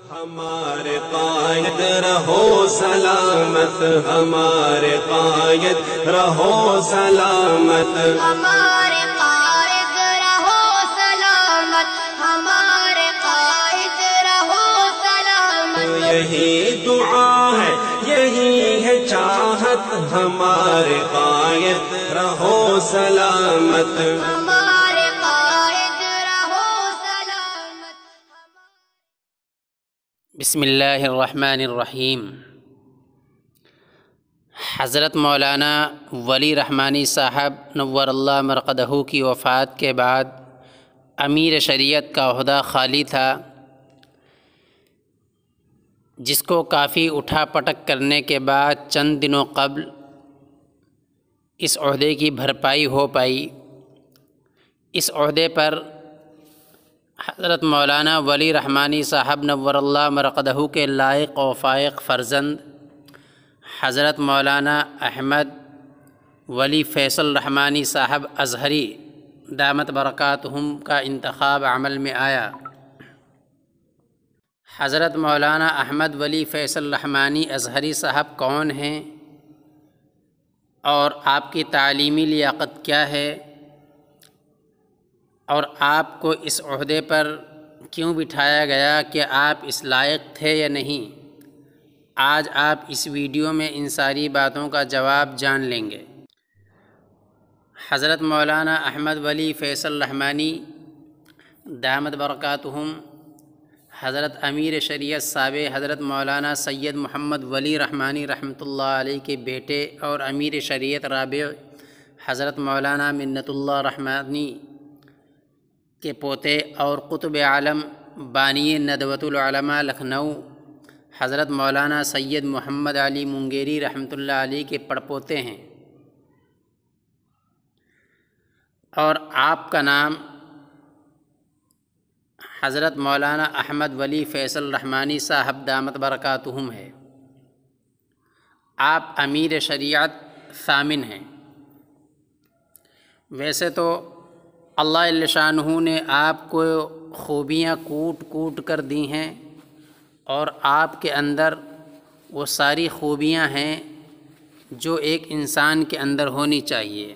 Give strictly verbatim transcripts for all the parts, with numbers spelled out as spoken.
ہمارے قائد رہو سلامت، ہمارے قائد رہو سلامت، ہمارے قائد رہو سلامت، ہمارے قائد رہو سلامت۔ یہی دعا ہے، یہی ہے چاہت، ہمارے قائد رہو سلامت، ہمارے قائد رہو سلامت۔ بسم اللہ الرحمن الرحیم۔ حضرت مولانا ولی رحمانی صاحب نور اللہ مرقدہ کی وفات کے بعد امیر شریعت کا عہدہ خالی تھا، جس کو کافی اٹھا پٹک کرنے کے بعد چند دنوں قبل اس عہدے کی بھرپائی ہو پائی۔ اس عہدے پر حضرت مولانا ولی رحمانی صاحب نور اللہ مرقدہ کے لائق و فائق فرزند حضرت مولانا احمد ولی فیصل رحمانی صاحب ازہری دامت برکاتہم کا انتخاب عمل میں آیا۔ حضرت مولانا احمد ولی فیصل رحمانی ازہری صاحب کون ہیں اور آپ کی تعلیمی لیاقت کیا ہے، اور آپ کو اس عہدے پر کیوں بٹھایا گیا کہ آپ اس لائق تھے یا نہیں، آج آپ اس ویڈیو میں ان ساری باتوں کا جواب جان لیں گے۔ حضرت مولانا احمد ولی فیصل رحمانی دامت برکاتہم حضرت امیر شریعت سابق حضرت مولانا سید محمد ولی رحمانی رحمۃ اللہ علیہ کے بیٹے اور امیر شریعت رابع حضرت مولانا منت اللہ رحمانی کے پوتے اور قطب عالم بانی ندوۃ العلماء لکھنؤ حضرت مولانا سید محمد علی منگیری رحمۃ اللہ علیہ کے پڑپوتے ہیں، اور آپ کا نام حضرت مولانا احمد ولی فیصل رحمانی صاحب دامت برکاتہم ہے۔ آپ امیر شریعت ثامن ہیں۔ ویسے تو اللہ جل شانہ نے آپ کو خوبیاں کوٹ کوٹ کر دی ہیں، اور آپ کے اندر وہ ساری خوبیاں ہیں جو ایک انسان کے اندر ہونی چاہیے۔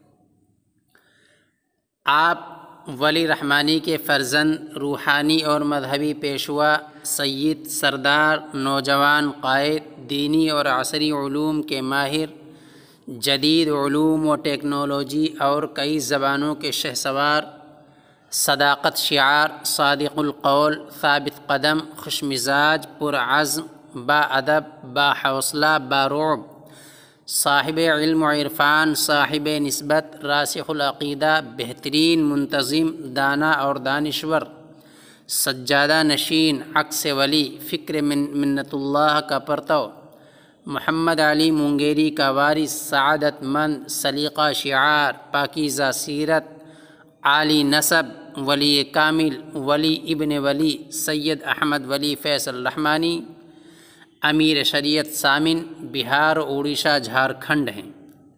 آپ ولی رحمانی کے فرزند، روحانی اور مذہبی پیشوا، سید، سردار، نوجوان قائد، دینی اور عصری علوم کے ماہر، جدید علوم و ٹیکنالوجی اور کئی زبانوں کے شہسوار، صداقت شعار، صادق القول، ثابت قدم، خوش مزاج، پرعزم، با ادب، با حوصلہ، با رعب، صاحب علم و عرفان، صاحب نسبت، راسخ العقیدہ، بہترین منتظم، دانا اور دانشور، سجادہ نشین، عکس ولی، فکر من منت اللہ کا پرتو، محمد علی منگیری کا وارث، سعادت مند، سلیقہ شعار، پاکیزہ سیرت، عالی نسب، ولی کامل، ولی ابن ولی، سید احمد ولی فیصل رحمانی امیر شریعت ثامن بہار، اڑیسہ، جھارکھنڈ ہیں۔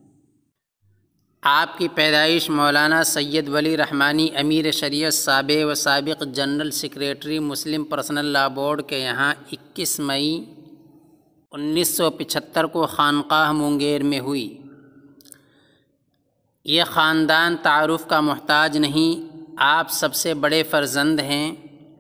آپ کی پیدائش مولانا سید ولی رحمانی امیر شریعت سابق و سابق general secretary Muslim personal law board کے یہاں اکیس مئی انیس سو پچہتر کو خانقاہ مونگیر میں ہوئی۔ یہ خاندان تعارف کا محتاج نہیں، آپ سب سے بڑے فرزند ہیں۔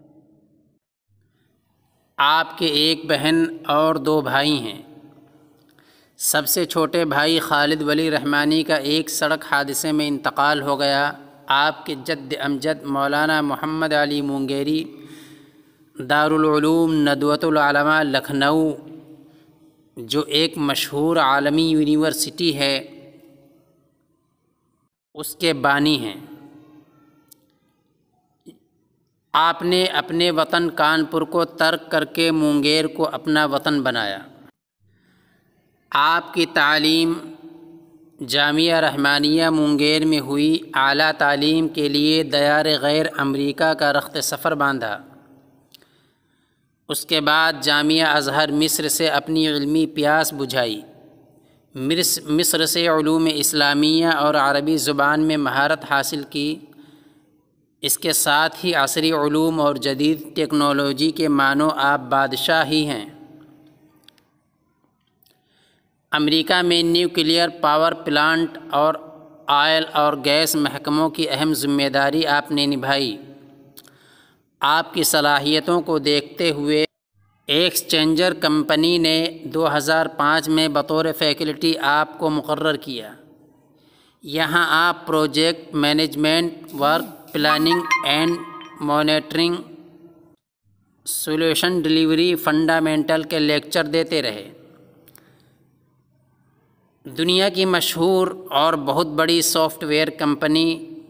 آپ کے ایک بہن اور دو بھائی ہیں۔ سب سے چھوٹے بھائی خالد ولی رحمانی کا ایک سڑک حادثے میں انتقال ہو گیا۔ آپ کے جد امجد مولانا محمد علی منگیری دارالعلوم ندوۃ العلماء لکھنؤ، جو ایک مشہور عالمی یونیورسٹی ہے، اس کے بانی ہیں۔ آپ نے اپنے وطن کانپور کو ترک کر کے مونگیر کو اپنا وطن بنایا۔ آپ کی تعلیم جامعہ رحمانیہ مونگیر میں ہوئی۔ اعلیٰ تعلیم کے لیے دیار غیر امریکہ کا رخت سفر باندھا۔ اس کے بعد جامعہ ازہر مصر سے اپنی علمی پیاس بجھائی۔ مصر سے علوم اسلامیہ اور عربی زبان میں مہارت حاصل کی۔ اس کے ساتھ ہی عصری علوم اور جدید ٹیکنالوجی کے مانو آپ بادشاہ ہی ہیں۔ امریکہ میں نیوکلیئر پاور پلانٹ اور آئل اور گیس محکموں کی اہم ذمہ داری آپ نے نبھائی۔ آپ کی صلاحیتوں کو دیکھتے ہوئے ایکسچینجر کمپنی نے دو ہزار پانچ میں بطور فیکلٹی آپ کو مقرر کیا۔ یہاں آپ project management, work planning and monitoring, solution delivery fundamental کے لیکچر دیتے رہے۔ دنیا کی مشہور اور بہت بڑی سافٹ ویئر کمپنی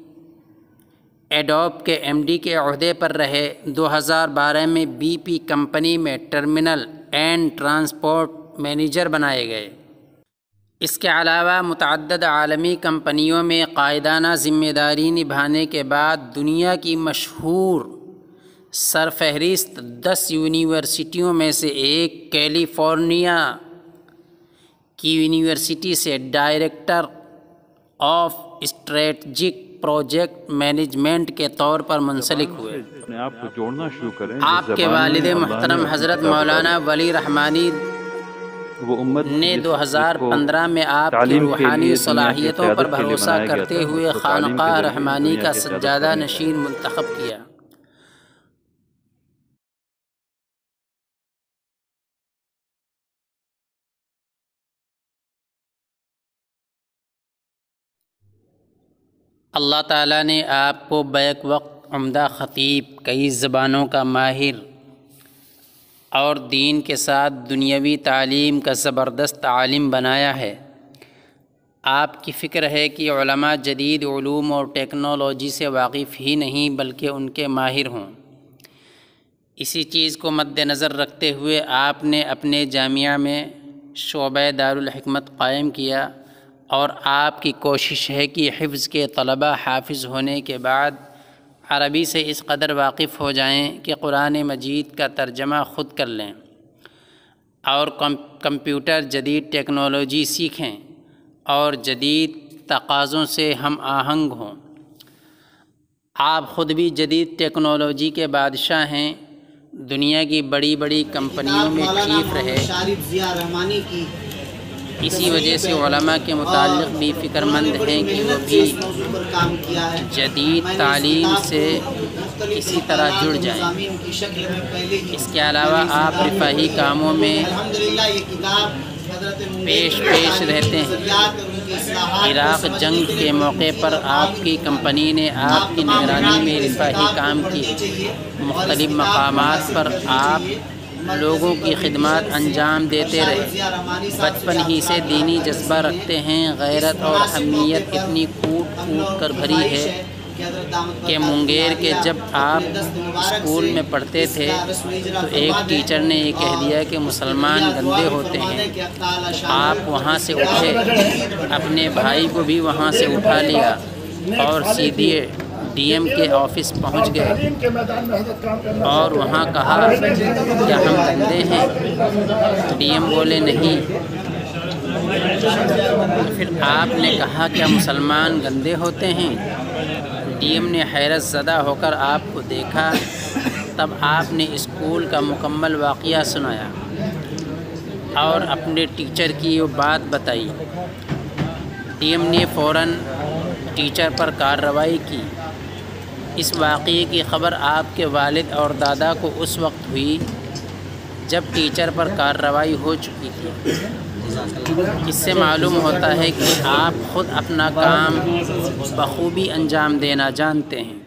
ایڈوب کے ایم ڈی کے عہدے پر رہے۔ دو ہزار بارہ میں بی پی کمپنی میں ٹرمینل اینڈ ٹرانسپورٹ مینیجر بنائے گئے۔ اس کے علاوہ متعدد عالمی کمپنیوں میں قائدانہ ذمہ داری نبھانے کے بعد دنیا کی مشہور سرفہرست دس یونیورسٹیوں میں سے ایک کیلیفورنیا کی یونیورسٹی سے director of strategic project management کے طور پر منسلک ہوئے۔ آپ کو جوڑنا شروع کریں۔ آپ کے والد محترم حضرت مولانا ولی رحمانی نے دو ہزار پندرہ میں آپ کی روحانی صلاحیتوں پر بھروسہ کرتے ہوئے خانقاہ رحمانی کا سجادہ نشین منتخب کیا۔ اللہ تعالیٰ نے آپ کو بیک وقت عمدہ خطیب، کئی زبانوں کا ماہر اور دین کے ساتھ دنیاوی تعلیم کا زبردست عالم بنایا ہے۔ آپ کی فکر ہے کہ علماء جدید علوم اور ٹیکنالوجی سے واقف ہی نہیں بلکہ ان کے ماہر ہوں۔ اسی چیز کو مد نظر رکھتے ہوئے آپ نے اپنے جامعہ میں شعبہ دارالحکمت قائم کیا، اور آپ کی کوشش ہے کہ حفظ کے طلباء حافظ ہونے کے بعد عربی سے اس قدر واقف ہو جائیں کہ قرآن مجید کا ترجمہ خود کر لیں اور کمپیوٹر جدید ٹیکنالوجی سیکھیں اور جدید تقاضوں سے ہم آہنگ ہوں۔ آپ خود بھی جدید ٹیکنالوجی کے بادشاہ ہیں، دنیا کی بڑی بڑی کمپنیوں میں چیف رہے۔ اسی وجہ سے علماء کے متعلق بھی فکر مند ہیں کہ وہ بھی جدید تعلیم سے اسی طرح جڑ جائیں۔ اس کے علاوہ آپ رفاہی کاموں میں پیش پیش رہتے ہیں۔ عراق جنگ کے موقع پر آپ کی کمپنی نے آپ کی نگرانی میں رفاہی کام کیے۔ مختلف مقامات پر آپ لوگوں کی خدمات انجام دیتے رہے۔ بچپن ہی سے دینی جذبہ رکھتے ہیں۔ غیرت اور حمیت اتنی کوٹ کوٹ کر بھری ہے کہ منگیر کے جب آپ اسکول میں پڑھتے تھے تو ایک ٹیچر نے یہ کہہ دیا کہ مسلمان گندے ہوتے ہیں۔ آپ وہاں سے اٹھے، اپنے بھائی کو بھی وہاں سے اٹھا لیا اور سیدھے ڈی ایم کے آفس پہنچ گئے اور وہاں کہا کیا ہم گندے ہیں؟ ڈی ایم بولے نہیں۔ پھر آپ نے کہا کیا مسلمان گندے ہوتے ہیں؟ ڈی ایم نے حیرت زدہ ہو کر آپ کو دیکھا۔ تب آپ نے اسکول کا مکمل واقعہ سنایا اور اپنے ٹیچر کی وہ بات بتائی۔ ڈی ایم نے فوراً ٹیچر پر کارروائی کی۔ اس واقعے کی خبر آپ کے والد اور دادا کو اس وقت ہوئی جب ٹیچر پر کارروائی ہو چکی تھی۔ اس سے معلوم ہوتا ہے کہ آپ خود اپنا کام بخوبی انجام دینا جانتے ہیں۔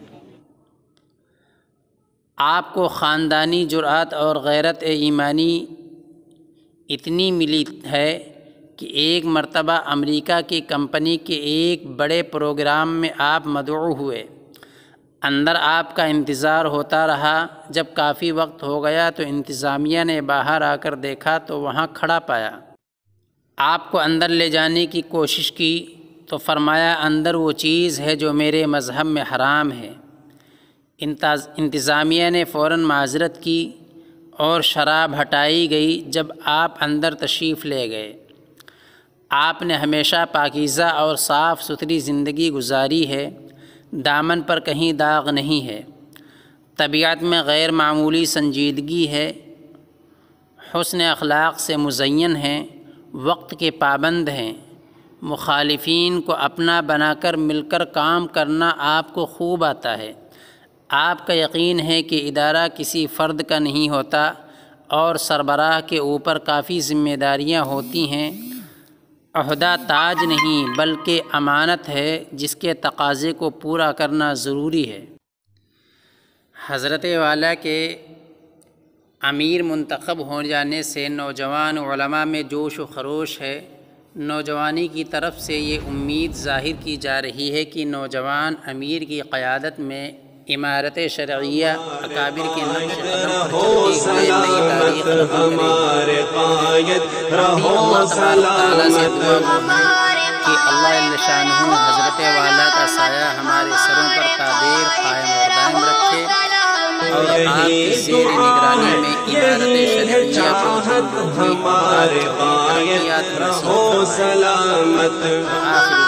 آپ کو خاندانی جرأت اور غیرت ایمانی اتنی ملی ہے کہ ایک مرتبہ امریکہ کی کمپنی کے ایک بڑے پروگرام میں آپ مدعو ہوئے۔ اندر آپ کا انتظار ہوتا رہا۔ جب کافی وقت ہو گیا تو انتظامیہ نے باہر آ کر دیکھا تو وہاں کھڑا پایا۔ آپ کو اندر لے جانے کی کوشش کی تو فرمایا اندر وہ چیز ہے جو میرے مذہب میں حرام ہے۔ انتظامیہ نے فوراً معذرت کی اور شراب ہٹائی گئی۔ جب آپ اندر تشریف لے گئے، آپ نے ہمیشہ پاکیزہ اور صاف ستھری زندگی گزاری ہے۔ دامن پر کہیں داغ نہیں ہے، طبیعت میں غیر معمولی سنجیدگی ہے، حسن اخلاق سے مزین ہیں، وقت کے پابند ہیں، مخالفین کو اپنا بنا کر مل کر کام کرنا آپ کو خوب آتا ہے، آپ کا یقین ہے کہ ادارہ کسی فرد کا نہیں ہوتا اور سربراہ کے اوپر کافی ذمہ داریاں ہوتی ہیں، عہدہ تاج نہیں بلکہ امانت ہے جس کے تقاضے کو پورا کرنا ضروری ہے۔ حضرت والا کے امیر منتخب ہو جانے سے نوجوان علماء میں جوش و خروش ہے۔ نوجوانی کی طرف سے یہ امید ظاہر کی جا رہی ہے کہ نوجوان امیر کی قیادت میں عمارت شرعیہ اکابر کے نقش قدم پر چلتے ہوئے نئی تاریخ رقم کرے گی۔ اللہ تعالیٰ سے دعا کہ اللہ شانہ حضرت والا کا سایہ ہمارے سروں پر قادر قائم اور دائم رکھے اور آپ کی زیر نگرانی میں عمارت شرعیہ کو ہمارے قائد رہو سلامت۔